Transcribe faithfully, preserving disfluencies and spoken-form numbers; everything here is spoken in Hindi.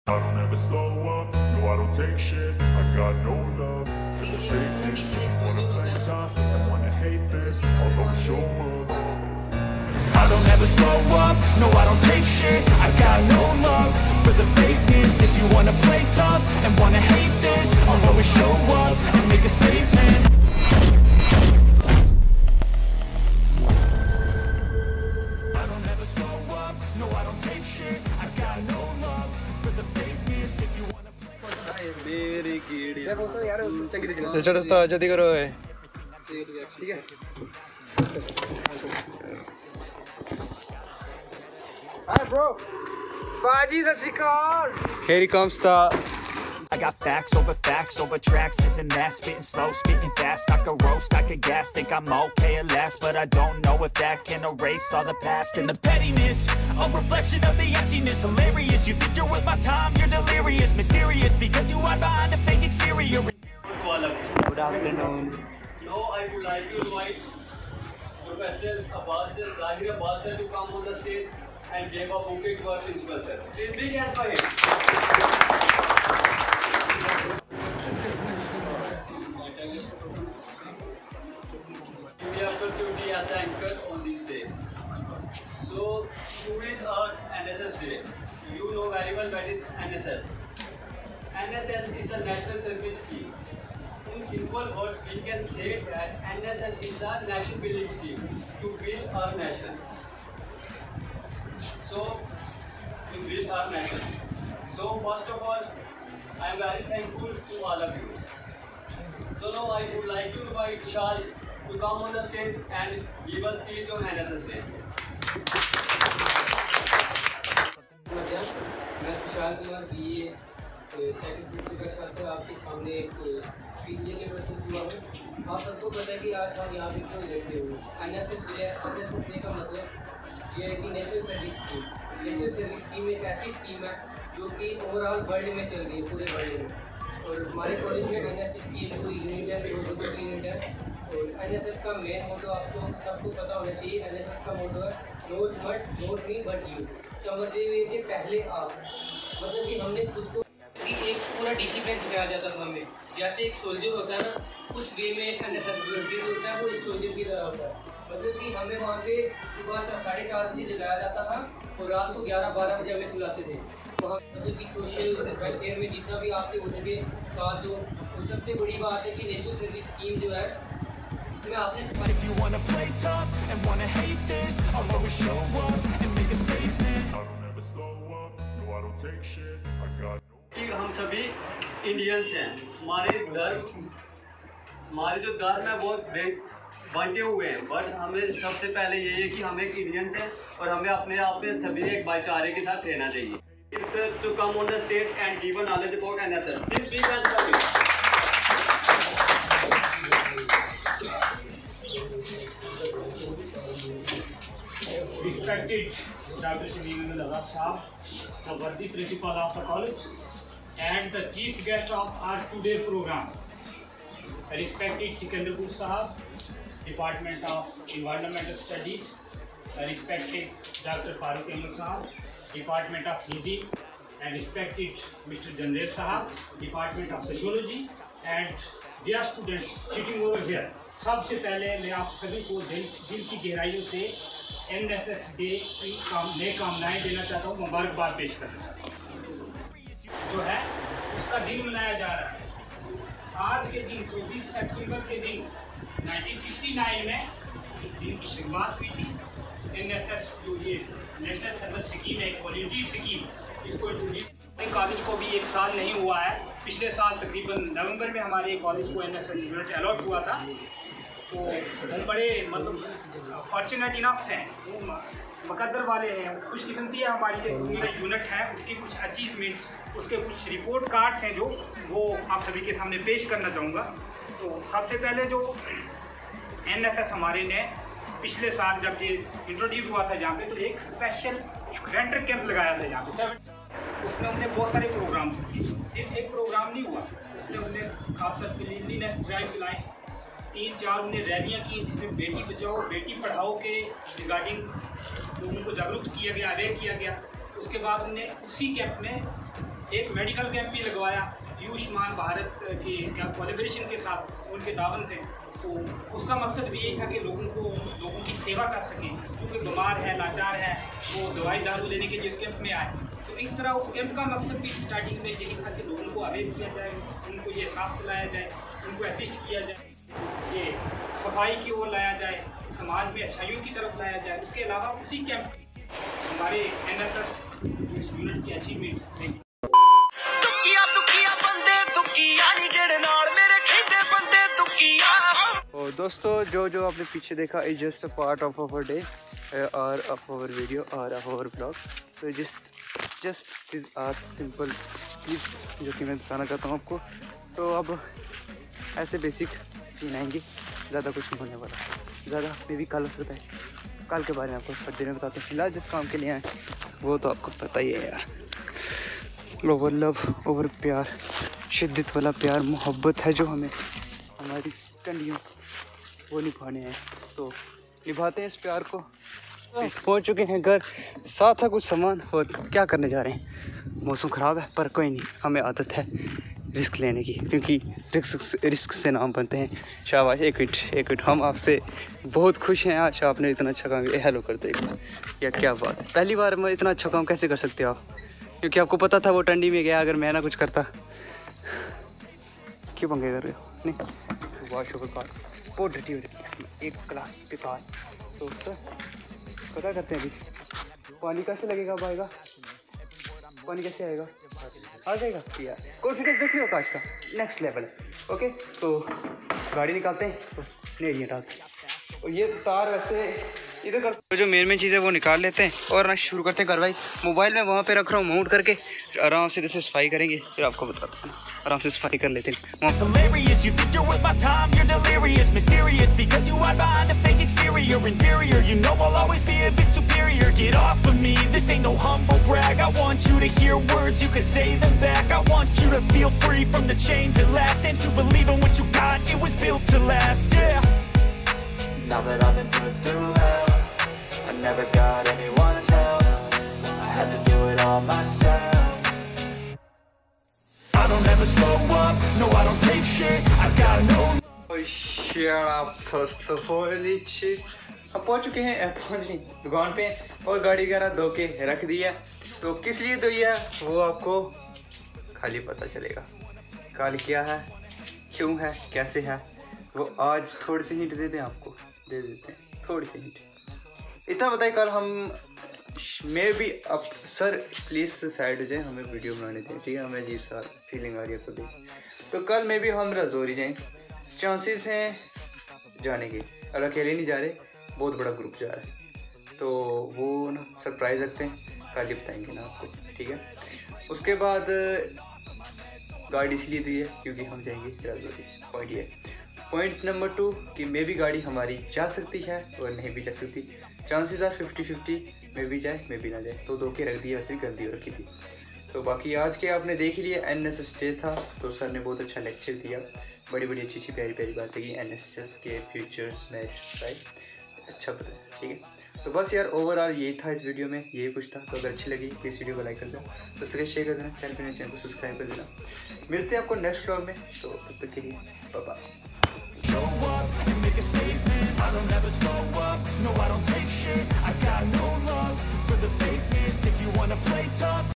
I don't ever slow up, no I don't take shit. I got no love for the fakeness. If you wanna play tough and wanna hate this, I'll always show up. I don't ever slow up, no I don't take shit. I got no love for the fakeness. If you wanna play tough and wanna hate this, I'll always show up and make a statement. I don't ever slow up, no I don't take shit. I got no love for the fakeness. If you wanna play चलो दोस्तों जल्दी करो है ठीक है। Hi bro, बाजी सत श्री अकाल। Here he comes the I got facts over facts over tracks, this and that, spitting slow, spitting fast. I could roast, I could gas, think I'm okay at last, but I don't know if that can erase all the past and the pettiness. A reflection of the emptiness, hilarious. You think you're worth my time, you're delirious, mysterious because you hide behind a fake exterior. Good afternoon. Now I would like to invite Professor Abbas Zahir Abbas sir to come on the stage and give a bouquet to our principal sir. Please big hands for him. Give me opportunity as anchor on this day. So students are N S S Day. You know very well what is N S S. N S S is a national service scheme. In simple words, we can say that N S S is a nation building scheme to build our nation. So, to build our nation. So, first of all, I am very thankful to all of you. So now I would like to invite Vishal to come on the stage and give a speech on N S S Day. मैं Vishal Kumar B A second का छात्र आपके सामने एक स्पीच लेके प्रस्तुत हुआ हूँ। आप सबको पता है कि आज हम यहाँ पे क्यों इकट्ठे हुए। N S S day N S S day का मतलब ये है कि national service scheme. National service scheme एक ऐसी स्कीम है जो कि ओवरऑल वर्ल्ड में चल रही है, पूरे वर्ल्ड में। और हमारे कॉलेज में एन एस एस की जो यूनिट है वो दो यूनिट है। और एन एस एस का मेन मोटो आपको सबको पता होना चाहिए। एन एस एस का मोटो है not but not me but you. समझते हुए कि पहले आप, मतलब कि हमने खुद को कि एक पूरा डिसिप्लिन सिखाया जाता था हमें। जैसे एक सोल्जर होता है ना, उस वे में एन एस एस होता है, वो एक सोल्जर की तरह होता है। मतलब कि हमें वहाँ पे सुबह साढ़े चार बजे जगाया जाता था और रात को ग्यारह बारह बजे हमें सुलाते थे। वहाँ मतलब कि सोशल वेलफेयर में जितना भी आपसे हो सके साथ दो। और सबसे बड़ी बात है कि नेशनल सर्विस स्कीम जो है इसमें आपने If you wanna play tough and wanna hate this, I'll always show up and make a statement. I don't ever slow up, no I don't take shit. I got no. कि हम सभी इंडियंस हैं। हमारे धर्म हमारे जो धर्म है बहुत बांटे हुए हैं, बट हमें सबसे पहले यही है कि हम एक इंडियंस हैं और हमें अपने आप में सभी एक भाईचारे के साथ रहना चाहिए। It's to come on the stage and give a knowledge about N S S. Please big hands for it. Respected Doctor Shri Azad Sahab, the worthy principal of the college, and the chief guest of our today program, respected Sikandarpur Sahab, Department of Environmental Studies, respected Doctor Farooq Ahmed Sahab, Department of Hindi, and respected Mister Jandev Sahab, Department of Sociology, and dear students sitting over here. सबसे पहले मैं आप सभी को दिल दिल की गहराइयों से एन एस एस डे की काम नई कामनाएं देना चाहता हूँ, मुबारकबाद पेश करना चाहता हूँ। जो है उसका दिन मनाया जा रहा है आज के दिन चौबीस सितंबर के दिन उन्नीस सौ उनहत्तर में इस दिन की शुरुआत हुई थी। एन एस एस जो ये नेशनल सर्विस स्कीम है, एक वॉलंटियर स्कीम, इसको इंट्रोड्यूस कॉलेज को भी एक साल नहीं हुआ है। पिछले साल तकरीबन नवंबर में हमारे कॉलेज को N S S unit allot हुआ था। तो हम बड़े मतलब फॉर्चुनेट इनफ हैं, मुकद्दर वाले हैं, खुशकिस्मती है हमारी जो यूनिट है उसकी कुछ अचीवमेंट्स, उसके कुछ रिपोर्ट कार्ड्स हैं जो वो आप सभी के सामने पेश करना चाहूँगा। तो सबसे पहले जो एन एस एस हमारे ने पिछले साल जब ये इंट्रोड्यूस हुआ था जहाँ पे, तो एक स्पेशल रेंटर कैंप लगाया था यहाँ पे। उसमें हमने बहुत सारे प्रोग्राम किए। एक एक प्रोग्राम नहीं हुआ, उसमें हमने खासकर क्लीनलीनेस ड्राइव चलाई, तीन चार उन्हें रैलियाँ की जिसमें बेटी बचाओ बेटी पढ़ाओ के रिगार्डिंग लोगों को जागरूक किया गया, अवेयर किया गया। उसके बाद हमने उसी कैंप में एक मेडिकल कैंप भी लगवाया आयुष्मान भारत के कोलैबोरेशन के साथ उनके दावन से। तो उसका मकसद भी यही था कि लोगों को लोगों की सेवा कर सकें, क्योंकि बीमार है, लाचार है, वो दवाई दारू लेने के लिए उस कैंप में आए। तो इस तरह उस कैंप का मकसद भी स्टार्टिंग में यही था कि लोगों को अवेयर किया जाए, उनको ये साफ दिलाया जाए, उनको असिस्ट किया जाए, ये सफाई की ओर लाया जाए, समाज में अच्छाइयों की तरफ लाया जाए। उसके अलावा उसी कैंप हमारे एन एस एस यूनिट की अचीवमेंट और दोस्तों जो जो आपने पीछे देखा is just a part of our day और ऑफ आवर वीडियो और ऑफ आवर ब्लॉग। तो just just is are simple clips जो कि मैं बताना चाहता हूँ आपको। तो अब ऐसे बेसिक सीन आएंगे, ज़्यादा कुछ नहीं होने वाला, ज़्यादा मे भी कल हो सकता है, कल के बारे में आपको हर दिन बताते हैं। फिलहाल जिस काम के लिए आए वो तो आपको पता ही है यार। ओवर लव, ओवर प्यार, शिद्दत वाला प्यार, मोहब्बत है जो हमें हमारी कंडीशन वो निभाने हैं, तो निभाते हैं इस प्यार को। पहुंच चुके हैं घर, साथ है कुछ सामान और क्या करने जा रहे हैं। मौसम ख़राब है पर कोई नहीं, हमें आदत है रिस्क लेने की, क्योंकि रिस्क रिस्क से नाम बनते हैं। शाबाश, एक मिनट एक मिनट हम आपसे बहुत खुश हैं आज आपने इतना अच्छा काम किया। हेलो करते एक बार, या क्या बात है, पहली बार में इतना अच्छा काम कैसे कर सकते हो आप? क्योंकि आपको पता था वो टंडी में गया, अगर मैं ना कुछ करता। क्यों पंगे कर रहे हो? नहीं वॉश ओवर कार बहुत डटी हो रही है एक क्लास के पास। तो सर पता करते हैं अभी पानी कैसे लगेगा, अब आएगा पानी कैसे आएगा, आ जाएगा यार। कॉन्फिडेंस देख रहे हो काश का नेक्स्ट लेवल है। ओके तो गाड़ी निकालते हैं, तो नहीं डालते हैं, और ये तार वैसे इधर कर, तो जो मेन मेन चीज़ें वो निकाल लेते हैं और ना शुरू करते हैं कार्रवाई। मोबाइल में वहाँ पे रख रहा हूँ माउंट करके, आराम से जैसे सफाई करेंगे, फिर आपको बताता हूँ। आराम से सफाई कर लेते हैं। Now that I've been put through hell, I never got anyone's help, I had to do it all myself. I don't ever slow up, no I don't take shit, I got no. Oh shut up, first of all shit. हम पहुंच चुके हैं, पहुंच नहीं दुकान पे, और गाड़ी वगैरह धो के रख दिया। तो किस लिए धोई है वो आपको खाली पता चलेगा, कल क्या है, क्यों है, कैसे है, वो आज थोड़ी सी हिंट देते हैं आपको, दे देते हैं थोड़ी सी हिंट। इतना बताइए, कल हम मैं भी अब सर प्लीज़ साइड हो जाए, हमें वीडियो बनाने दें, ठीक है? हमें अजीब सा फीलिंग आ रही है आपको देख। तो कल मैं भी हम रजौरी जाएँ, चांसेस हैं जाने के, और अकेले नहीं जा रहे, बहुत बड़ा ग्रुप जा रहा है। तो वो ना सरप्राइज़ रखते हैं, कल ही बताएंगे ना आपको, ठीक है? उसके बाद गाड़ी इसलिए दी है क्योंकि हम जाएंगे रजौरी, पॉइंट ये। पॉइंट नंबर टू कि मे भी गाड़ी हमारी जा सकती है और नहीं भी जा सकती, chances are fifty fifty, may भी जाए मे भी ना जाए। तो धो के रख दिया, वैसे गंदी हो रखी थी। तो बाकी आज के आपने देख लिया, एन एस एस डे था, तो सर ने बहुत अच्छा लेक्चर दिया, बड़ी बड़ी अच्छी अच्छी प्यारी प्यारी बातें की एन एस एस के फ्यूचर्स में, राइट? अच्छा बताया, ठीक है? तो बस यार ओवरऑल यही था इस वीडियो में, यही कुछ था। तो अगर अच्छी लगी प्लीज़ वीडियो को लाइक कर देना, तो सर शेयर कर देना, चैनल पर चैनल को सब्सक्राइब कर देना। मिलते हैं आपको नेक्स्ट व्लॉग में, तो तब तक के लिए bye bye. Show up and make a statement, I don't ever slow up, no I don't take shit, I got no love for the fakeness, if you wanna play tough